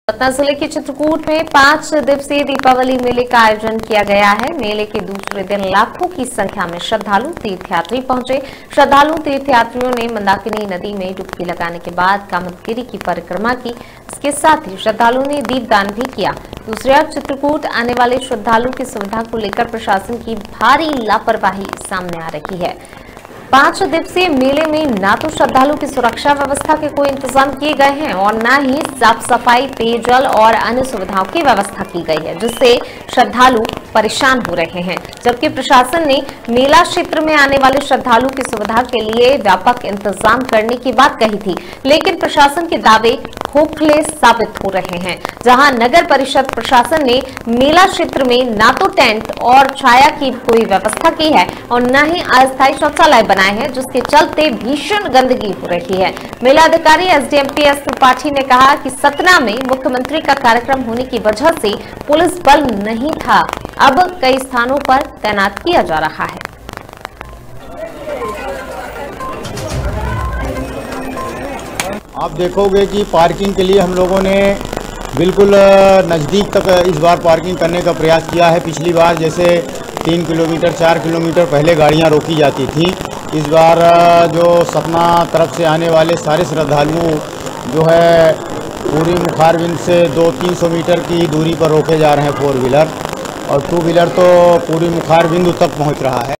सतना जिले के चित्रकूट में 5 दिवसीय दीपावली मेले का आयोजन किया गया है। मेले के दूसरे दिन लाखों की संख्या में श्रद्धालु तीर्थयात्री पहुंचे। श्रद्धालु तीर्थयात्रियों ने मंदाकिनी नदी में डुबकी लगाने के बाद कामदगिरी की परिक्रमा की। इसके साथ ही श्रद्धालुओं ने दीपदान भी किया। दूसरी ओर चित्रकूट आने वाले श्रद्धालुओं की सुविधा को लेकर प्रशासन की भारी लापरवाही सामने आ रही है। 5 दिवसीय मेले में न तो श्रद्धालु की सुरक्षा व्यवस्था के कोई इंतजाम किए गए हैं और न ही साफ सफाई, पेयजल और अन्य सुविधाओं की व्यवस्था की गई है, जिससे श्रद्धालु परेशान हो रहे हैं। जबकि प्रशासन ने मेला क्षेत्र में आने वाले श्रद्धालु की सुविधा के लिए व्यापक इंतजाम करने की बात कही थी, लेकिन प्रशासन के दावे खोखले साबित हो रहे हैं। जहां नगर परिषद प्रशासन ने मेला क्षेत्र में न तो टेंट और छाया की कोई व्यवस्था की है और न ही अस्थायी शौचालय बनाए हैं, जिसके चलते भीषण गंदगी हो रही है। मेला अधिकारी एसडीएमपी एस त्रिपाठी ने कहा कि सतना में मुख्यमंत्री का कार्यक्रम होने की वजह से पुलिस बल नहीं था, अब कई स्थानों पर तैनात किया जा रहा है। आप देखोगे कि पार्किंग के लिए हम लोगों ने बिल्कुल नज़दीक तक इस बार पार्किंग करने का प्रयास किया है। पिछली बार जैसे 3 किलोमीटर 4 किलोमीटर पहले गाड़ियां रोकी जाती थी, इस बार जो सतना तरफ से आने वाले सारे श्रद्धालु जो है पूरी मुखारबिंद से 200-300 मीटर की दूरी पर रोके जा रहे हैं 4 व्हीलर, और 2 व्हीलर तो पूरी मुखारबिंद तक पहुंच रहा है।